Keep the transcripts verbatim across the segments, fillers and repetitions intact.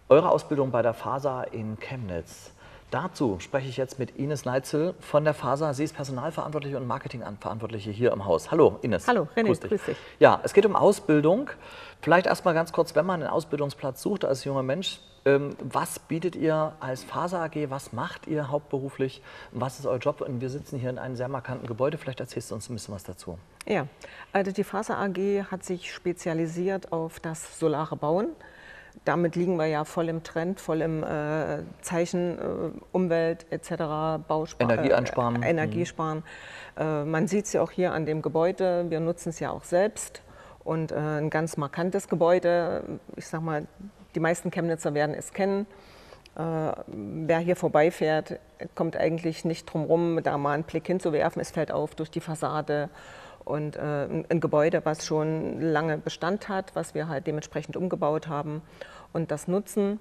eure Ausbildung bei der FASA in Chemnitz. Dazu spreche ich jetzt mit Ines Neitzel von der FASA. Sie ist Personalverantwortliche und Marketingverantwortliche hier im Haus. Hallo Ines. Hallo René, grüß dich. grüß dich. Ja, es geht um Ausbildung. Vielleicht erstmal ganz kurz, wenn man einen Ausbildungsplatz sucht als junger Mensch, ähm, was bietet ihr als FASA A G, was macht ihr hauptberuflich, was ist euer Job? Und wir sitzen hier in einem sehr markanten Gebäude, vielleicht erzählst du uns ein bisschen was dazu. Ja, also die FASA A G hat sich spezialisiert auf das solare Bauen. Damit liegen wir ja voll im Trend, voll im äh, Zeichen äh, Umwelt et cetera, Bausparen, Energie einsparen. Äh, Energiesparen. Mhm. Äh, man sieht es ja auch hier an dem Gebäude, wir nutzen es ja auch selbst. Und äh, ein ganz markantes Gebäude, ich sag mal, die meisten Chemnitzer werden es kennen. Äh, wer hier vorbeifährt, kommt eigentlich nicht drum rum, da mal einen Blick hinzuwerfen. Es fällt auf durch die Fassade. Und äh, ein Gebäude, was schon lange Bestand hat, was wir halt dementsprechend umgebaut haben und das nutzen.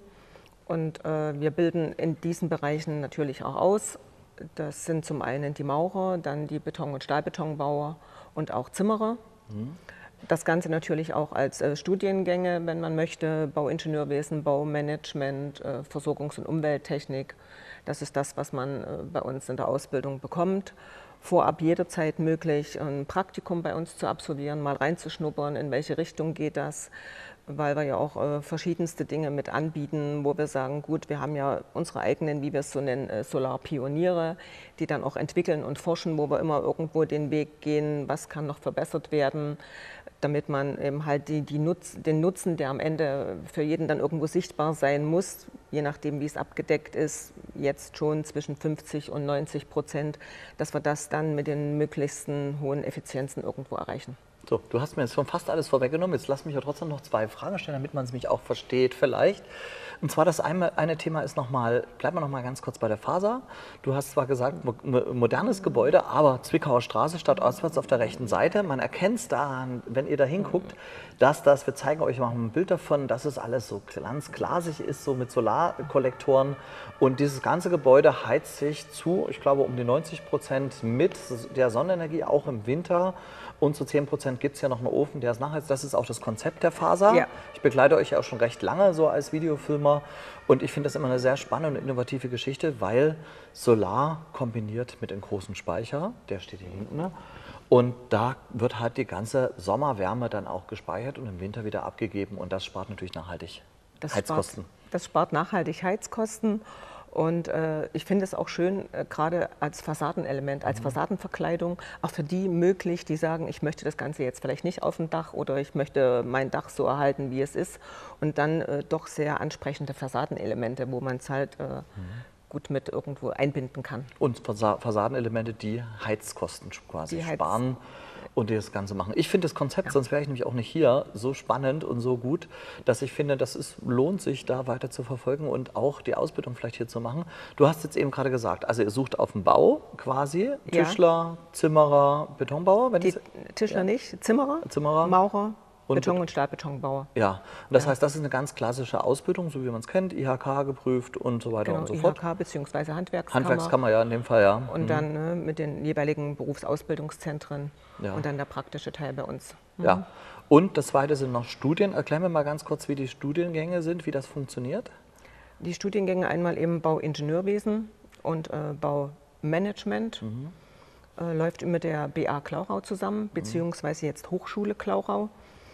Und äh, wir bilden in diesen Bereichen natürlich auch aus. Das sind zum einen die Maurer, dann die Beton- und Stahlbetonbauer und auch Zimmerer. Mhm. Das Ganze natürlich auch als äh, Studiengänge, wenn man möchte, Bauingenieurwesen, Baumanagement, äh, Versorgungs- und Umwelttechnik. Das ist das, was man äh, bei uns in der Ausbildung bekommt. Vorab jederzeit möglich, ein Praktikum bei uns zu absolvieren, mal reinzuschnuppern, in welche Richtung geht das, weil wir ja auch äh, verschiedenste Dinge mit anbieten, wo wir sagen, gut, wir haben ja unsere eigenen, wie wir es so nennen, äh, Solarpioniere, die dann auch entwickeln und forschen, wo wir immer irgendwo den Weg gehen, was kann noch verbessert werden, damit man eben halt die, die Nutz, den Nutzen, der am Ende für jeden dann irgendwo sichtbar sein muss, je nachdem wie es abgedeckt ist, jetzt schon zwischen fünfzig und neunzig Prozent, dass wir das dann mit den möglichsten hohen Effizienzen irgendwo erreichen. So, du hast mir jetzt schon fast alles vorweggenommen. Jetzt lass mich ja trotzdem noch zwei Fragen stellen, damit man es mich auch versteht vielleicht. Und zwar das eine, eine Thema ist nochmal, bleiben wir noch mal ganz kurz bei der FASA. Du hast zwar gesagt, mo modernes Gebäude, aber Zwickauer Straße statt ostwärts auf der rechten Seite. Man erkennt es daran, wenn ihr da hinguckt, dass das, wir zeigen euch mal ein Bild davon, dass es alles so ganz glasig ist, so mit Solarkollektoren. Und dieses ganze Gebäude heizt sich zu, ich glaube, um die neunzig Prozent mit der Sonnenenergie, auch im Winter. Und zu zehn Prozent gibt es ja noch einen Ofen, der ist nachheizt. Das ist auch das Konzept der FASA. Ja. Ich begleite euch ja auch schon recht lange so als Videofilmer. Und ich finde das immer eine sehr spannende und innovative Geschichte, weil Solar kombiniert mit einem großen Speicher, der steht hier hinten. Und da wird halt die ganze Sommerwärme dann auch gespeichert und im Winter wieder abgegeben. Und das spart natürlich nachhaltig das Heizkosten. Spart, das spart nachhaltig Heizkosten. Und äh, ich finde es auch schön, äh, gerade als Fassadenelement, als mhm. Fassadenverkleidung, auch für die möglich, die sagen, ich möchte das Ganze jetzt vielleicht nicht auf dem Dach oder ich möchte mein Dach so erhalten, wie es ist. Und dann äh, doch sehr ansprechende Fassadenelemente, wo man es halt äh, mhm. gut mit irgendwo einbinden kann. Und Fassadenelemente, die Heizkosten quasi die sparen. Heiz und die das Ganze machen. Ich finde das Konzept, ja. sonst wäre ich nämlich auch nicht hier, so spannend und so gut, dass ich finde, dass es lohnt sich, da weiter zu verfolgen und auch die Ausbildung vielleicht hier zu machen. Du hast jetzt eben gerade gesagt, also ihr sucht auf dem Bau quasi, Tischler, ja. Zimmerer, Betonbauer? Wenn die Tischler ja. nicht, Zimmerer, Zimmerer, Maurer. Und Beton- und Stahlbetonbauer. Ja, und das ja. heißt, das ist eine ganz klassische Ausbildung, so wie man es kennt, I H K geprüft und so weiter genau, und so fort. I H K bzw. Handwerkskammer. Handwerkskammer, ja, in dem Fall, ja. Und mhm. dann ne, mit den jeweiligen Berufsausbildungszentren ja. und dann der praktische Teil bei uns. Mhm. Ja, und das zweite sind noch Studien. Erklären wir mal ganz kurz, wie die Studiengänge sind, wie das funktioniert. Die Studiengänge einmal eben Bauingenieurwesen und äh, Baumanagement. Mhm. Äh, läuft mit der B A Klauchau zusammen, beziehungsweise jetzt Hochschule Klauchau.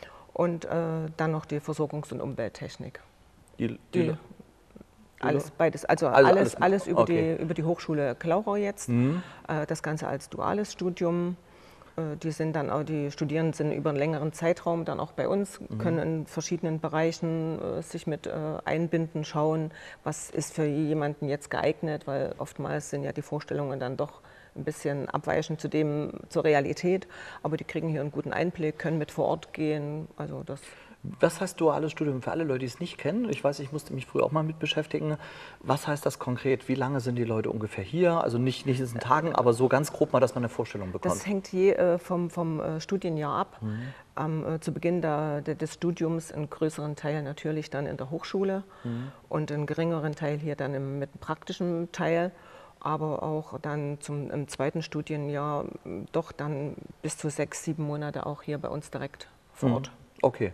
Und äh, dann noch die Versorgungs- und Umwelttechnik. Die, die, die alles, beides. Also, also alles, alles, alles über, okay. die, über die Hochschule Klauchau jetzt. Mhm. Äh, das Ganze als duales Studium. Äh, die sind dann auch, die Studierenden sind über einen längeren Zeitraum dann auch bei uns, mhm. können in verschiedenen Bereichen äh, sich mit äh, einbinden, schauen, was ist für jemanden jetzt geeignet, weil oftmals sind ja die Vorstellungen dann doch ein bisschen abweichend zu dem, zur Realität, aber die kriegen hier einen guten Einblick, können mit vor Ort gehen. Also das Was heißt duales Studium für alle Leute, die es nicht kennen? Ich weiß, ich musste mich früher auch mal mit beschäftigen. Was heißt das konkret? Wie lange sind die Leute ungefähr hier? Also nicht, nicht in diesen Tagen, aber so ganz grob mal, dass man eine Vorstellung bekommt. Das hängt je äh, vom, vom äh, Studienjahr ab. Mhm. Ähm, äh, zu Beginn der, der, des Studiums einen größeren Teil natürlich dann in der Hochschule mhm. und einen geringeren Teil hier dann im, mit dem praktischen Teil. Aber auch dann zum, im zweiten Studienjahr doch dann bis zu sechs, sieben Monate auch hier bei uns direkt vor Ort. Okay.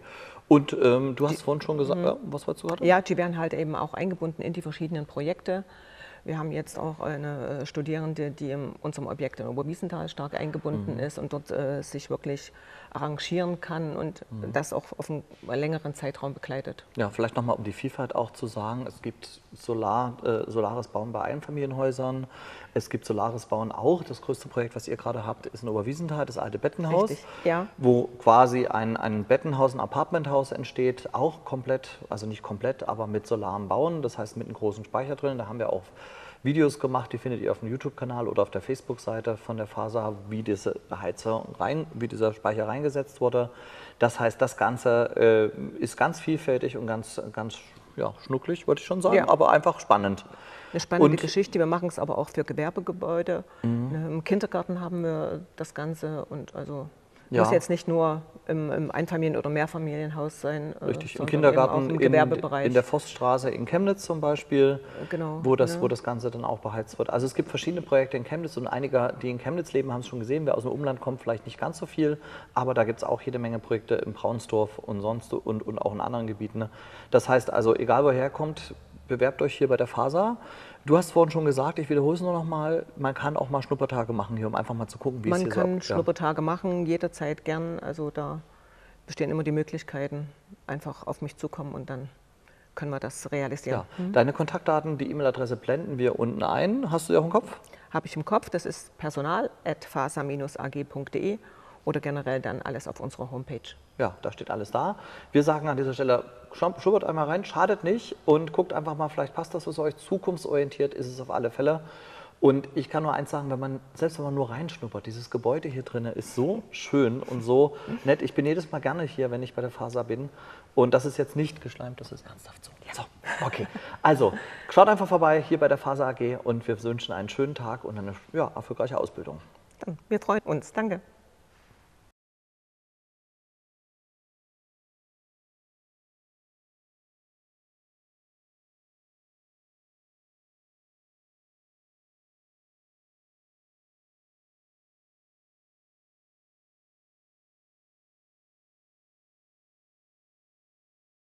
Und ähm, du hast vorhin schon gesagt, ja, was wolltest du gerade? Ja, die werden halt eben auch eingebunden in die verschiedenen Projekte. Wir haben jetzt auch eine Studierende, die in unserem Objekt in Oberwiesenthal stark eingebunden mhm. ist und dort äh, sich wirklich arrangieren kann und mhm. das auch auf einen längeren Zeitraum begleitet. Ja, vielleicht nochmal, um die Vielfalt auch zu sagen, es gibt Solar, äh, solares Bauen bei Einfamilienhäusern, es gibt solares Bauen auch. Das größte Projekt, was ihr gerade habt, ist in Oberwiesenthal, das alte Bettenhaus, Richtig, ja. wo quasi ein, ein Bettenhaus, ein Apartmenthaus entsteht, auch komplett, also nicht komplett, aber mit solarem Bauen, das heißt mit einem großen Speicher drin. Da haben wir auch Videos gemacht, die findet ihr auf dem YouTube-Kanal oder auf der Facebook-Seite von der Fasa, wie diese Heizer rein, wie dieser Speicher reingesetzt wurde. Das heißt, das Ganze äh, ist ganz vielfältig und ganz, ganz ja, schnucklig, würde ich schon sagen, ja. aber einfach spannend. Eine spannende und, Geschichte. Wir machen es aber auch für Gewerbegebäude. Mhm. Im Kindergarten haben wir das Ganze und also ja. muss jetzt nicht nur im, im Einfamilien- oder Mehrfamilienhaus sein. Richtig, im Kindergarten, im Gewerbebereich. In, in der Forststraße in Chemnitz zum Beispiel, genau, wo, das, ja. wo das Ganze dann auch beheizt wird. Also es gibt verschiedene Projekte in Chemnitz und einige, die in Chemnitz leben, haben es schon gesehen. Wer aus dem Umland kommt, vielleicht nicht ganz so viel, aber da gibt es auch jede Menge Projekte in Braunsdorf und sonst und, und auch in anderen Gebieten. Das heißt also, egal woher kommt, bewerbt euch hier bei der Fasa. Du hast vorhin schon gesagt, ich wiederhole es nur noch mal, man kann auch mal Schnuppertage machen hier, um einfach mal zu gucken, wie man es hier so Man kann Schnuppertage ja. machen, jederzeit gern. Also da bestehen immer die Möglichkeiten, einfach auf mich zukommen und dann können wir das realisieren. Ja. Mhm. Deine Kontaktdaten, die E-Mail-Adresse blenden wir unten ein. Hast du die auch im Kopf? Habe ich im Kopf, das ist personal at fasa Bindestrich a g punkt de oder generell dann alles auf unserer Homepage. Ja, da steht alles da. Wir sagen an dieser Stelle, schubbert einmal rein, schadet nicht und guckt einfach mal, vielleicht passt das für euch, zukunftsorientiert ist es auf alle Fälle. Und ich kann nur eins sagen, wenn man, selbst wenn man nur reinschnuppert, dieses Gebäude hier drin ist so schön und so nett. Ich bin jedes Mal gerne hier, wenn ich bei der Fasa bin. Und das ist jetzt nicht geschleimt, das ist ernsthaft so. So, okay. Also, schaut einfach vorbei hier bei der Fasa A G und wir wünschen einen schönen Tag und eine ja, erfolgreiche Ausbildung. Dann, wir freuen uns. Danke.